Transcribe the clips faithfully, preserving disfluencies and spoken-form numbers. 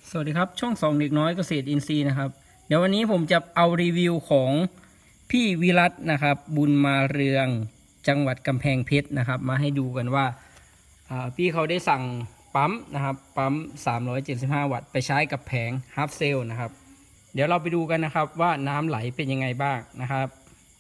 สวัสดีครับช่องสองเด็กน้อยเกษตรอินทรีย์นะครับเดี๋ยววันนี้ผมจะเอารีวิวของพี่วิรัตนะครับบุญมาเรืองจังหวัดกำแพงเพชรนะครับมาให้ดูกันว่าพี่เขาได้สั่งปั๊มนะครับปั๊มสามร้อยเจ็ดสิบห้าวัตต์ไปใช้กับแผงฮาร์ฟเซลนะครับเดี๋ยวเราไปดูกันนะครับว่าน้ำไหลเป็นยังไงบ้างนะครับ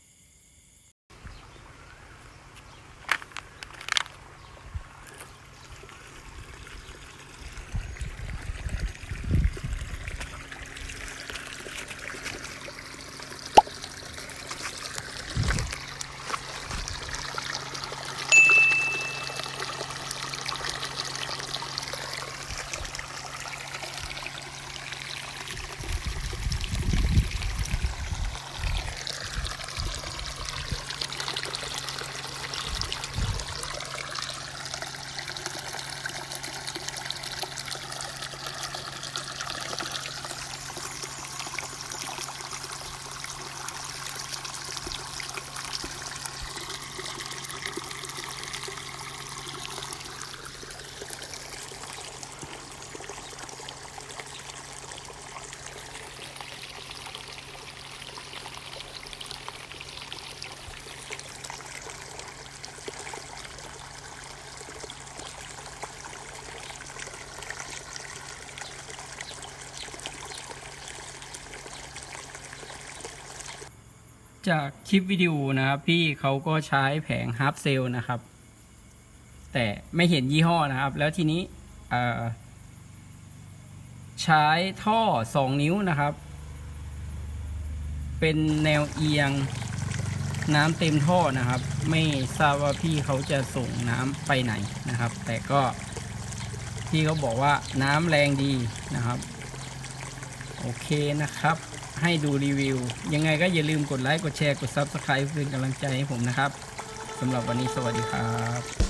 จากคลิปวิดีโอนะครับพี่เขาก็ใช้แผงฮาร์ฟเซลนะครับแต่ไม่เห็นยี่ห้อนะครับแล้วทีนี้ใช้ท่อสองนิ้วนะครับเป็นแนวเอียงน้ำเต็มท่อนะครับไม่ทราบว่าพี่เขาจะส่งน้ำไปไหนนะครับแต่ก็พี่เขาบอกว่าน้ำแรงดีนะครับโอเคนะครับให้ดูรีวิวยังไงก็อย่าลืมกดไลค์กดแชร์กด ซับสไครบ์ เป็นกำลังใจให้ผมนะครับสำหรับวันนี้สวัสดีครับ